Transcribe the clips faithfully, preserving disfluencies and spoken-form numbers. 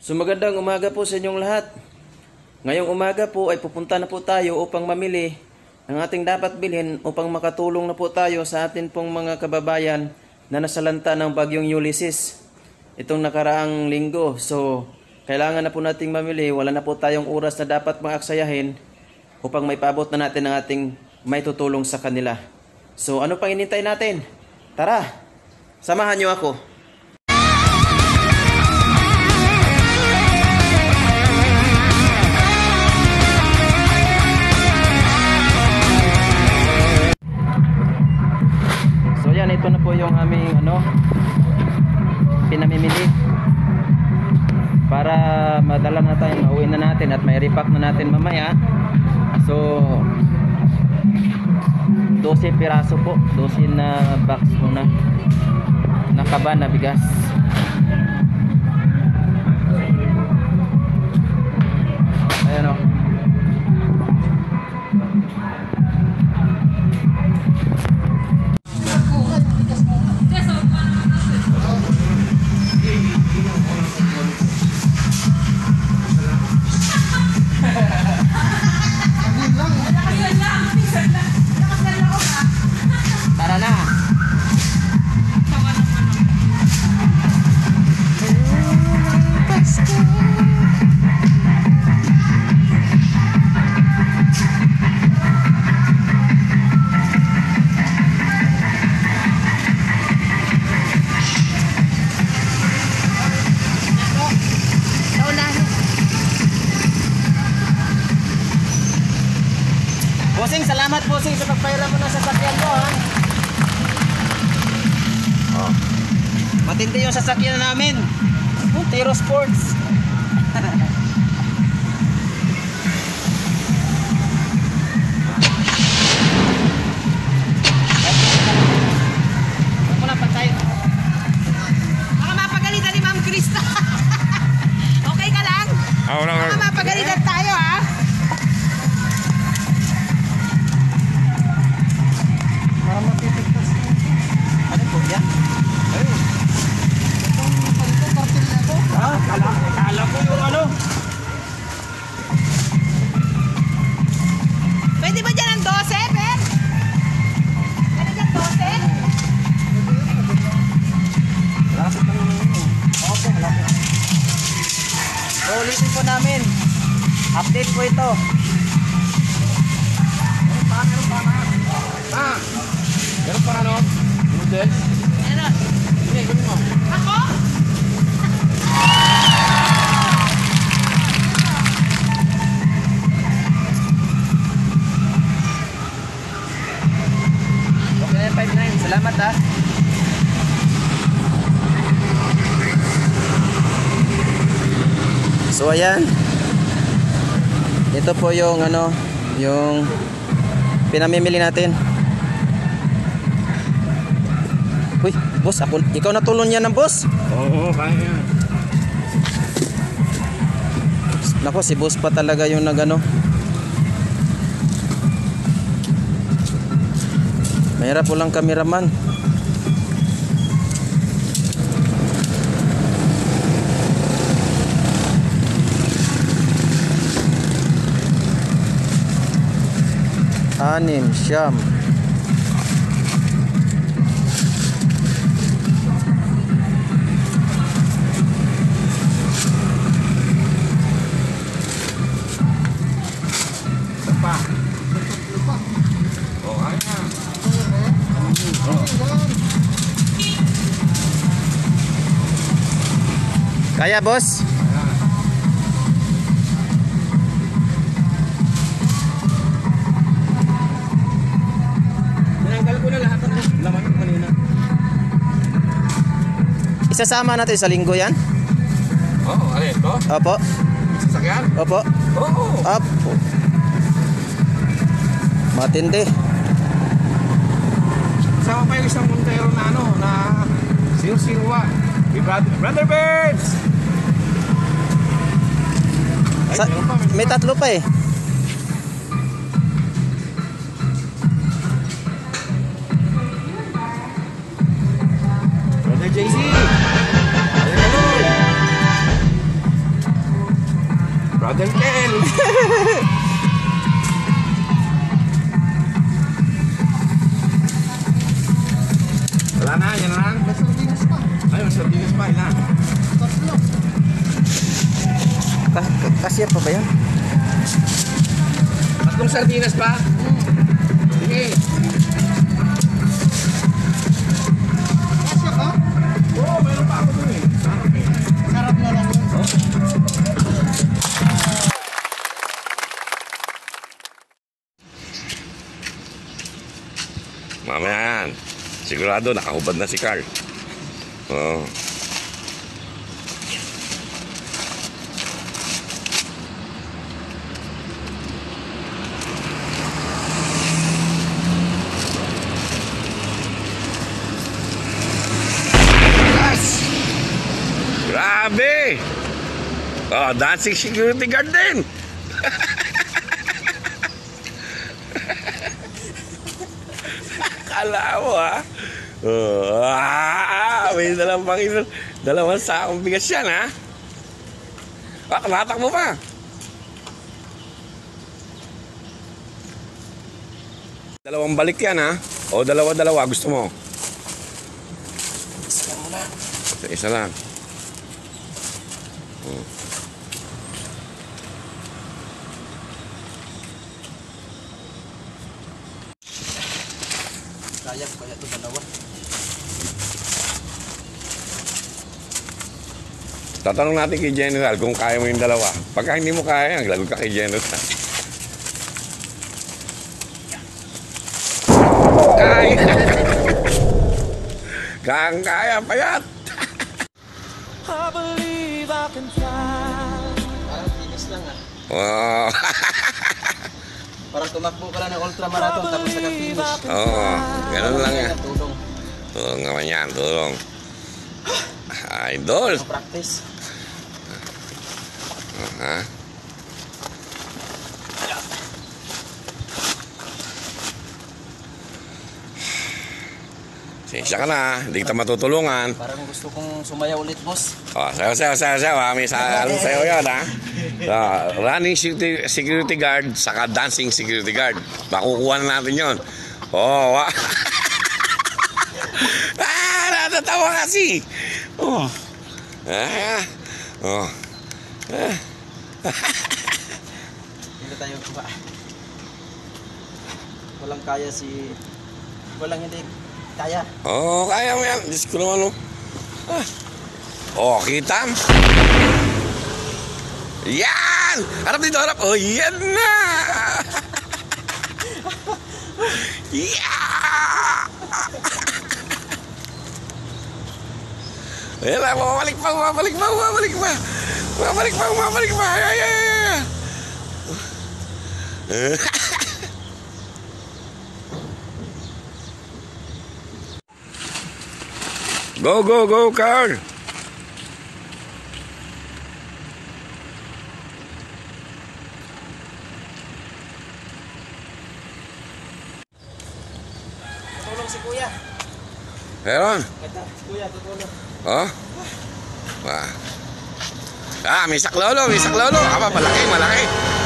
So magandang umaga po sa inyong lahat. Ngayong umaga po ay pupunta na po tayo upang mamili ng ating dapat bilhin upang makatulong na po tayo sa atin pong mga kababayan na nasalanta ng bagyong Ulysses itong nakaraang linggo. So kailangan na po nating mamili, wala na po tayong oras na dapat maaksayahin upang may paabot na natin ang ating may tutulong sa kanila. So ano pang inintay natin? Tara, samahan nyo ako. So yan, ito na po yung aming ano, pinamimili para madala na tayo, mauwi na natin at may repack na natin mamaya. So twelve piraso po, twelve na box muna na kaba na bigas. Ayan o. Tara na. Bossing, salamat bossing sa pagpairam mo na sa sasakyan ko, ha. Oh. Matindi yung sasakyan namin. Montero Sports. Ako na patay. Baka mapagalitan ni Ma'am Krista. Okay ka lang? Ah, wala, wala. Baka mapagalitan tayo, ha? Para mapipigtas. Ano po yan? Ayun. Itong palito, kartil na ito. Ah, kala, kala ko yung ano. Pwede ba dyan ang twelve, Ben? Pwede dyan twelve? Lapit lang naman yun. Okay, lapit. So ulitin po namin. Update po ito. Meron pa, meron pa na. Ah! Meron pa ano? Noodles? Meron. Hindi, gawin mo. Ako? Okay na yung five nine. Salamat, ha. So ayan. Ito po yung ano, yung pinamimili natin. Uy, boss, ako, ikaw natulon yan ng boss? Oo, kaya yan. Nako, si boss pa talaga yung nagano. Mahirap po lang kameraman. Anim, siyam. Pa. Oh, kaya yan. Kaya, boss? Tinanggal ko na lahat ng laman ko kanina. Isasama natin sa linggo yan? Oo, oh, ano ito? Opo. Sasakyan? Opo. Oo. Opo. Matindi. Sama pa yung isang Montero na ano, na zero zero one. Brother, Brother Birds! Ay, Sa, meron pa, meron may pa. tatlo pa eh. Brother J C! Ayun, Brother Kel. Wala na, yan lang. May sardinas pa. Ay, may sardinas pa, ilan? Tatlo. Kas- kas- kasya pa ba yan? Tatlong sardinas pa? Sige. Kasya ka? Oo, meron pa ako dun eh. Sarap eh. Sarap na lang yun. Mamaya yan. Sigurado nakahubad na si Carl. Oo. Yes! Grabe! Oh, dancing security guard din. Kala mo ha? Oh, ah, may dalawang panginoon. Dalawang sakong bigas yan ha? Ah, kalatak mo pa. Dalawang balik yan ha? O dalawa-dalawa gusto mo? Isa muna. Isa, isa lang. Oh. Kaya, kaya ito dalawa. Tatanong natin kay General kung kaya mo yung dalawa. Pagka hindi mo kaya, naglagot ka kay General. Kaya! Kaya, kaya, payat! Parang finish lang ah. Wow! Parang tumakbo ka lang ng ultramarathon tapos naka-finish. Oo, ganun lang yan. Tulong. Tulong naman yan, tulong. Idol! Practice. Ha? Sensya ka na, hindi kita matutulungan. Parang gusto kong sumaya ulit, boss. Oh, sayo, sayo, sayo, sayo, ha? May sa, sayo yan, ha? So, running security, security guard, saka dancing security guard. Makukuha na natin yun. Oh, wa. Ah, natatawa kasi. Oh. Ah, oh. Ah. Hindi tayo kuha. Walang kaya si... Walang hindi kaya. Oh, kaya mo yan. Diyos ko naman, oh. Ah. Oh, kita? Yan! Harap dito, harap. Oh, yan na! Yeah! Ayan na, bumabalik pa, bumabalik pa, bumabalik pa. Bumabalik pa, bumabalik pa. Ay, ay, ay, ay. Go, go, go, Carl! Tutulong si kuya. Meron? Ito, si kuya, tutulong. Oh? Ah. Ah, may saklolo, may saklolo. Aba, malaki, malaki.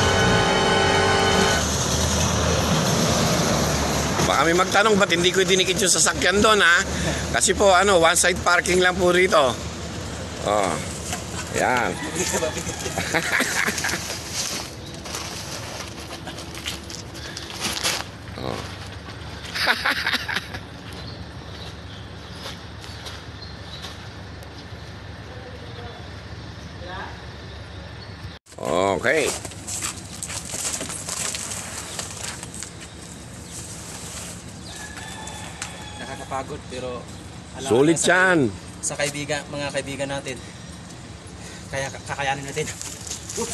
Baka may magtanong ba't hindi ko dinikit yung sasakyan doon, ha? Kasi po, ano, one side parking lang po rito. Oh. Yan. Oh. Okay. Nakakapagod pero... alam Sulit natin sa- yan. Sa kaibigan, mga kaibigan natin. Kaya kakayanin natin. Oops!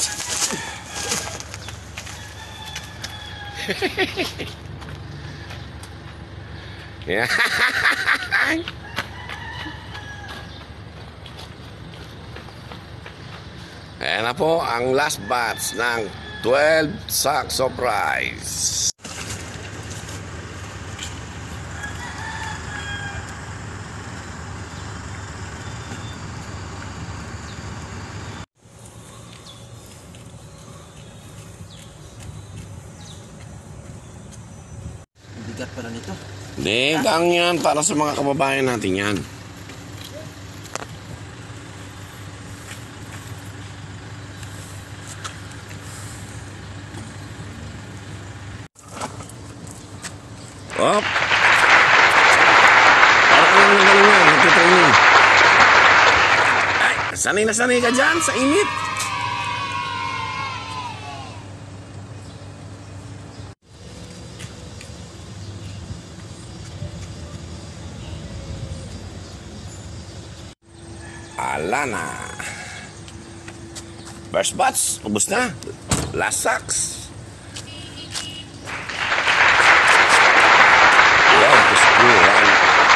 Yeah. Ayan na po ang last batch ng twelve sacks of rice. bigat pala nito. Hindi, gang yan. Para sa mga kababayan natin yan. Op! Para ka lang nagaling yan. Nagtitraining. Ay, sanay na sanay ka dyan sa init. Ala na. First batch, ubos na. Last sacks. Wow, to screw one.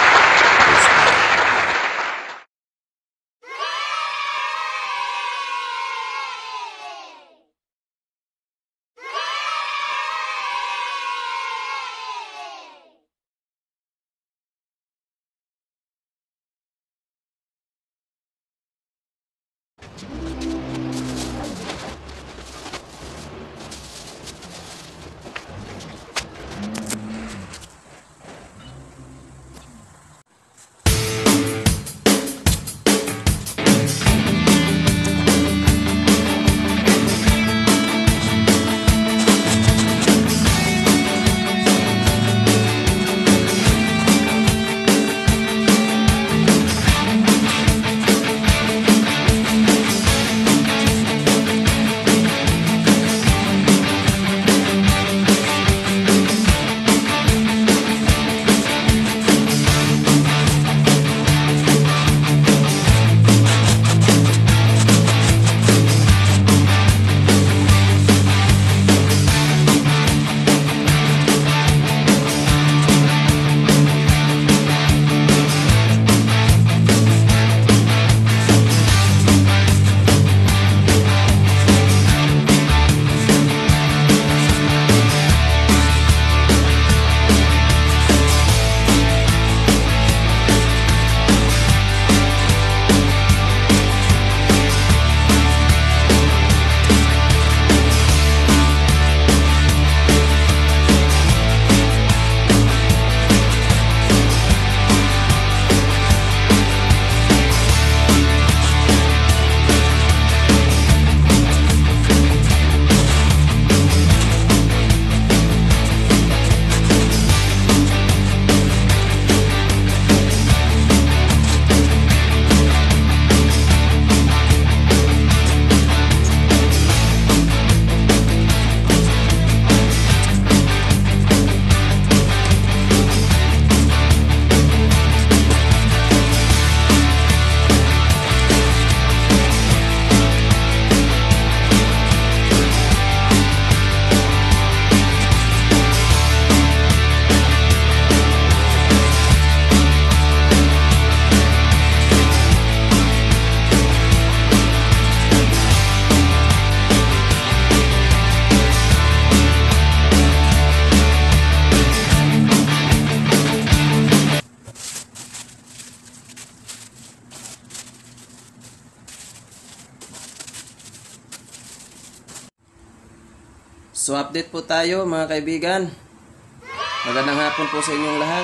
So update po tayo mga kaibigan. Magandang hapon po sa inyong lahat.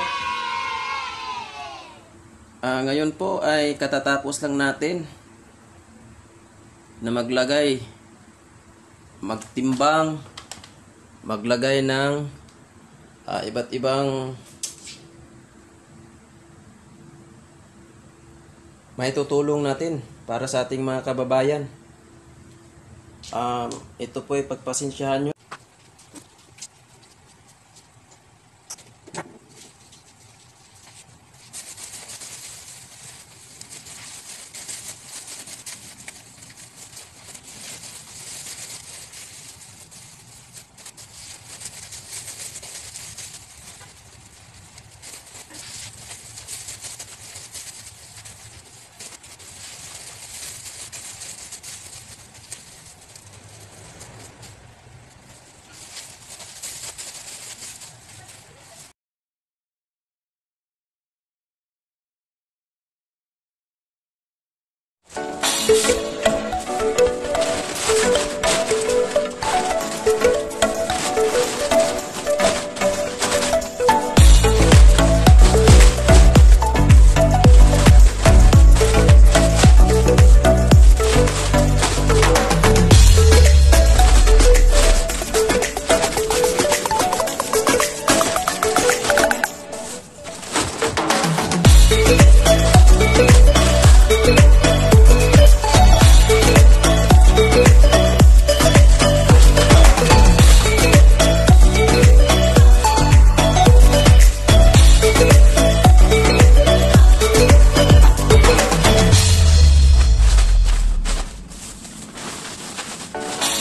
Uh, ngayon po ay katatapos lang natin na maglagay, magtimbang, maglagay ng uh, iba't ibang maitutulong natin para sa ating mga kababayan. Um, ito po ay pagpasensyahan nyo.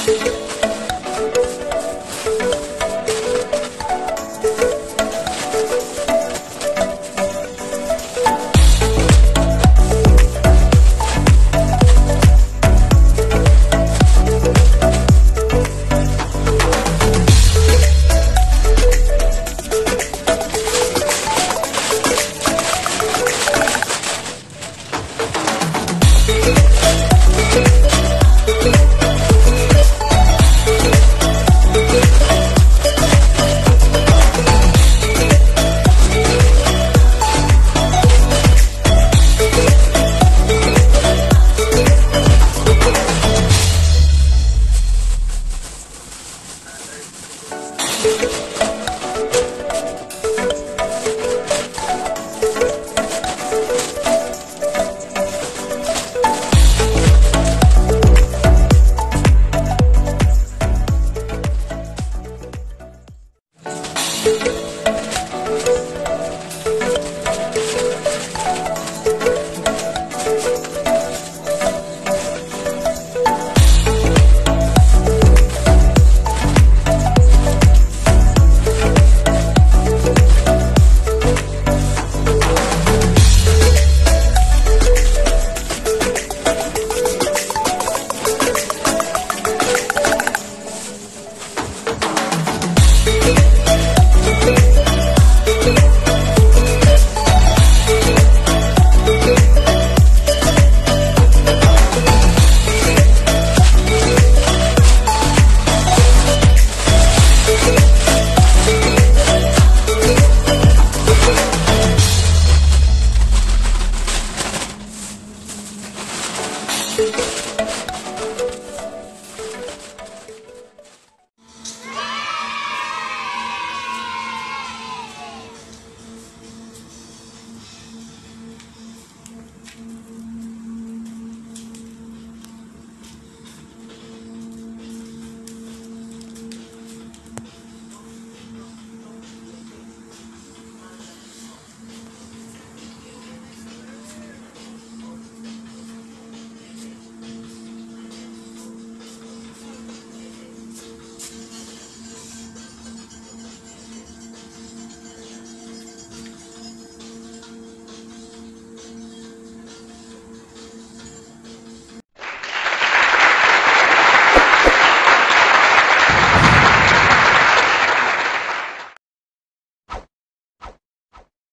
Bye.